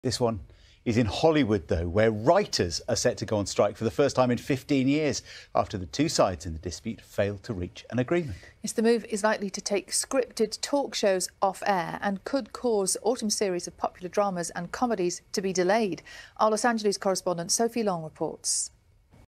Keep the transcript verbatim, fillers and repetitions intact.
This one is in Hollywood, though, where writers are set to go on strike for the first time in fifteen years after the two sides in the dispute failed to reach an agreement. Yes, the move is likely to take scripted talk shows off air and could cause autumn series of popular dramas and comedies to be delayed. Our Los Angeles correspondent Sophie Long reports.